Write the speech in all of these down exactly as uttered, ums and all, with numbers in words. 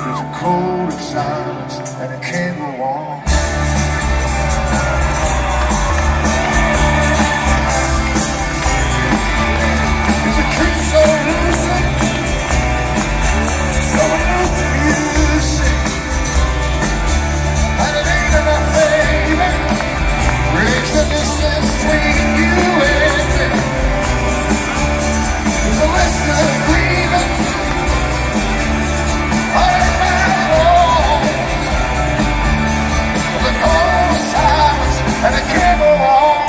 There's a cold of silence, and it can't go on. There's a truth so elusive, so elusive you see, and it ain't enough, baby. Bridge the distance between you and me. There's a list of agreements on my wall. There's a cold silence, and it can't go on.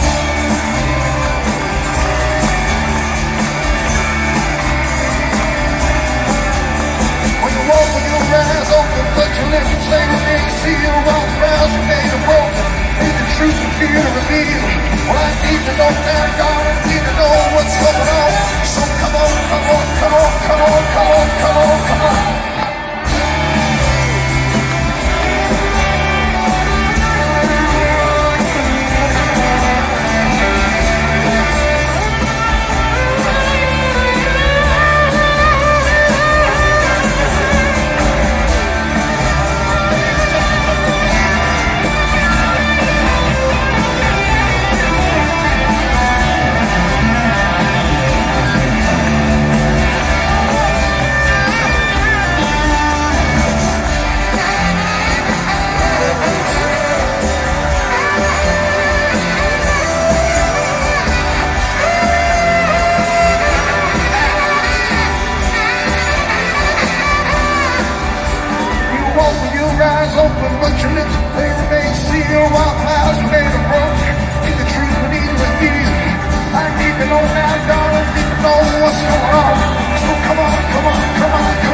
When you walk with your eyes open, but your lips say the thing, see you walk around, you made a broken. Need the truth and fear to reveal. Well, I need to know now, God, I need to know what's going on. So come on, come on, come on, come on, come on, come on, come on. Open, but your lips they remain sealed. While clouds made a broke. Need the truth, we need to reveal. I need to know now, God, I need to know what's going on. So come on, come on, come on, come on.